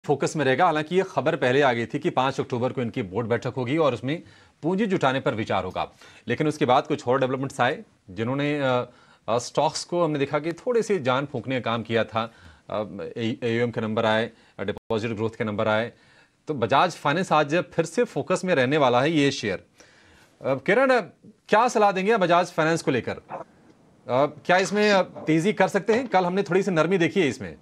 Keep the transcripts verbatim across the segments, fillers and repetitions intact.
Focus में रहेगा। हालांकि ये खबर पहले आ गई थी कि पाँच अक्टूबर को इनकी बोर्ड बैठक होगी और उसमें पूंजी जुटाने पर विचार होगा, लेकिन उसके बाद कुछ और डेवलपमेंट्स आए जिन्होंने स्टॉक्स को हमने देखा कि थोड़ी सी जान फूंकने का काम किया था। एयूएम के नंबर आए, डिपॉजिट ग्रोथ के नंबर आए, तो बजाज फाइनेंस आज फिर से फोकस में रहने वाला है ये शेयर। किरण, क्या सलाह देंगे बजाज फाइनेंस को लेकर? क्या इसमें तेजी कर सकते हैं? कल हमने थोड़ी सी नरमी देखी है इसमें।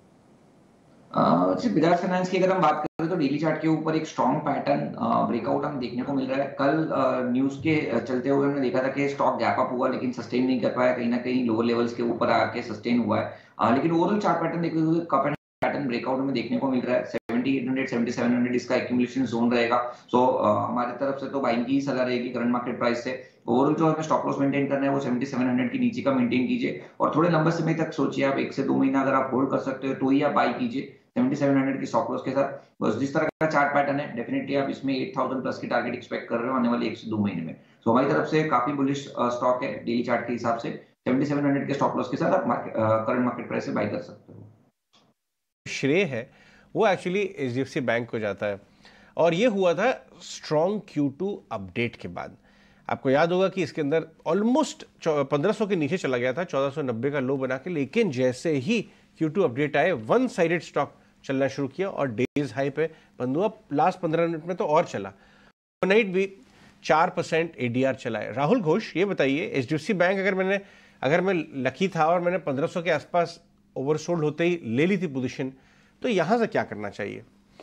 बजाज फाइनेंस की अगर हम बात करें तो डेली चार्ट के ऊपर एक स्ट्रॉन्ग पैटर्न ब्रेकआउट हमें देखने को मिल रहा है। कल न्यूज के चलते हुए हमने देखा था कि स्टॉक गैप अप हुआ लेकिन सस्टेन नहीं कर पाया, कहीं ना कहीं लोअर लेवल्स के ऊपर आके सस्टेन हुआ है। लेकिन ओवरऑल चार्ट पैटर्न देखते हुए कप एंड पैटर्न ब्रेकआउट हमें देखने को मिल रहा है। Seventy eight hundred, seventy seven hundred इसका एक्यूमुलेशन जोन रहेगा। सो हमारी तरफ से तो बाइंग की सलाह रहेगी करंट मार्केट प्राइस से। ओवरऑल जो हमें स्टॉप लॉस मेंटेन करना है वो सेवेंटी सेवन हंड्रेड के नीचे का मेंटेन कीजिए और थोड़े लंबे समय तक सोचिए। आप एक से दो महीना अगर आप होल्ड कर सकते हो तो ही आप बाई कीजिए सेवेंटी सेवन हंड्रेड की स्टॉप लॉस के साथ। बस जिस तरह का चार्ट पैटर्न है डेफिनेटली आप इसमें एट थाउज़ेंड प्लस की टारगेट एक्सपेक्ट कर रहे हो आने वाले एक से दो महीने में। सो हमारी तरफ से काफी बुलिश स्टॉक है डेली चार्ट के हिसाब से। सेवेंटी सेवन हंड्रेड के स्टॉप लॉस के साथ आप करंट मार्केट प्राइस से बाई कर सकते हो। श्रेय है वो एक्चुअली एचडीएफसी बैंक को जाता है और ये हुआ था स्ट्रॉन्ग क्यू टू अपडेट के बाद। आपको याद होगा कि इसके अंदर ऑलमोस्ट पंद्रह सौ के नीचे चला गया था, चौदह सौ नब्बे का लो बना के, लेकिन जैसे ही क्यू टू अपडेट आए वन साइडेड स्टॉक चलना शुरू किया और डेज हाई पे बंद हुआ। लास्ट पंद्रह मिनट में तो और चला, ओवरनाइट भी चार परसेंट एडीआर चला है। राहुल घोष, ये बताइए एचडीएफसी बैंक अगर मैंने अगर मैं लकी था और मैंने पंद्रह सौ के आसपास ओवरसोल्ड होते ही ले ली थी पोजीशन, तो यहां से क्या करना चाहिए?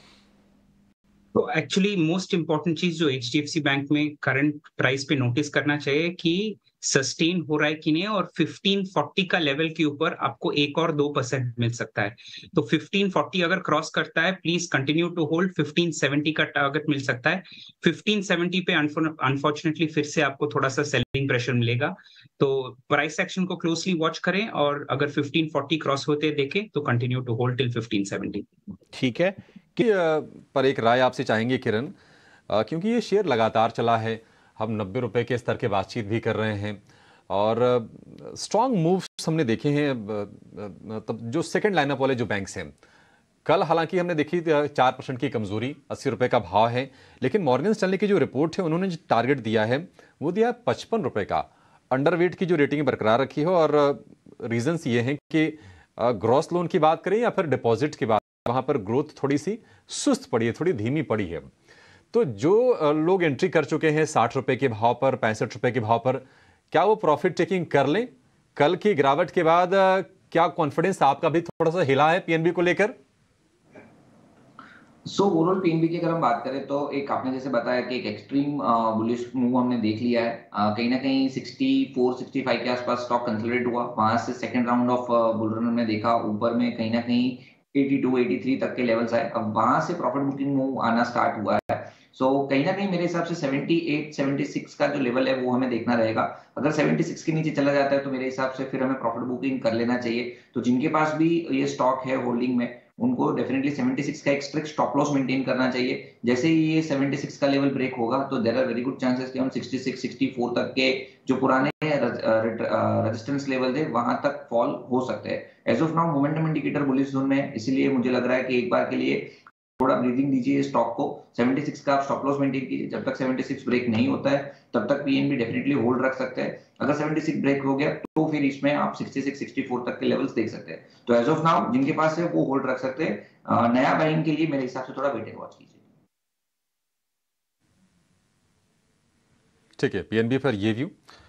तो एक्चुअली मोस्ट इंपॉर्टेंट चीज जो एचडीएफसी बैंक में करंट प्राइस पे नोटिस करना चाहिए कि सस्टेन हो रहा है कि नहीं, और फिफ्टीन फोर्टी का लेवल के ऊपर आपको एक और दो परसेंट मिल सकता है। तो फिफ्टीन फोर्टी अगर क्रॉस करता है please continue to hold. Fifteen seventy का टारगेट मिल सकता है। फिफ्टीन सेवेंटी पे अनफॉर्चुनेटली फिर से आपको थोड़ा सा सेलिंग प्रेशर मिलेगा। तो प्राइस एक्शन को क्लोजली वॉच करें और अगर फिफ्टीन फोर्टी क्रॉस होते देखें तो continue to hold till fifteen seventy. ठीक है कि पर एक राय आपसे चाहेंगे किरण, क्योंकि ये शेयर लगातार चला है, हम नब्बे रुपए के स्तर के बातचीत भी कर रहे हैं और स्ट्रॉन्ग मूव्स हमने देखे हैं तब जो सेकंड लाइनअप वाले जो बैंक्स हैं। कल हालांकि हमने देखी चार परसेंट की कमजोरी, अस्सी रुपए का भाव है, लेकिन मॉर्गन स्टैनली की जो रिपोर्ट है उन्होंने जो टारगेट दिया है वो दिया है पचपन रुपए का। अंडरवेट की जो रेटिंग बरकरार रखी है और रीजंस ये हैं कि ग्रॉस लोन की बात करें या फिर डिपॉजिट की बात, वहां पर ग्रोथ थोड़ी सी सुस्त पड़ी है, थोड़ी धीमी पड़ी है। तो जो लोग एंट्री कर चुके हैं साठ रुपए के भाव पर, पैंसठ रुपए के भाव पर, क्या वो प्रॉफिट टेकिंग कर लें? कल की गिरावट के बाद क्या कॉन्फिडेंस आपका भी थोड़ा सा हिला है पीएनबी को लेकर? सो ओवरऑल पीएनबी की अगर हम बात करें तो एक आपने जैसे बताया कि एक एक्सट्रीम बुलिश मूव हमने देख लिया है। uh, कहीं ना कहीं सिक्सटी फोर सिक्सटी फाइव के आसपास स्टॉक कंसोलिडेट हुआ, वहां से second round of bull run में देखा ऊपर में कहीं ना कहीं एटी टू एटी थ्री तक के लेवल्स आए। अब वहां से प्रॉफिट बुकिंग मूव आना स्टार्ट हुआ है। सो so, कहीं ना कहीं मेरे हिसाब से सेवेंटी एट सेवेंटी सिक्स का जो लेवल है वो हमें देखना रहेगा। अगर सेवेंटी सिक्स के नीचे चला जाता है तो मेरे हिसाब से फिर हमें प्रॉफिट बुकिंग कर लेना चाहिए। तो जिनके पास भी ये स्टॉक है होल्डिंग में उनको डेफिनेटली सेवेंटी सिक्स का एक स्ट्रिक्ट स्टॉप लॉस मेंटेन करना चाहिए। जैसे ही ये सेवेंटी सिक्स का लेवल ब्रेक होगा तो there are very good chances कि हम सिक्सटी सिक्स सिक्सटी फोर तक के जो पुराने रेजिस्टेंस लेवल थे वहां तक फॉल हो सकते हैं। As of now momentum indicator bullish zone में है, इसीलिए मुझे लग रहा है कि एक बार के लिए थोड़ा ब्रीदिंग दीजिए स्टॉक को। सेवेंटी सिक्स का आप स्टॉप लॉस मेंटेन कीजिए, जब तक सेवेंटी सिक्स ब्रेक नहीं होता है तब तक पीएनबी डेफिनेटली होल्ड रख सकते हैं। अगर सेवेंटी सिक्स ब्रेक हो गया तो फिर इसमें आप सिक्सटी सिक्स सिक्सटी फोर तक के लेवल्स देख सकते हैं। तो एज ऑफ नाउ जिनके पास है वो होल्ड रख सकते हैं। नया बाइंग के लिए मेरे हिसाब से थोड़ा वेट एंड वॉच कीजिए। ठीक है, पीएनबी पर ये व्यू।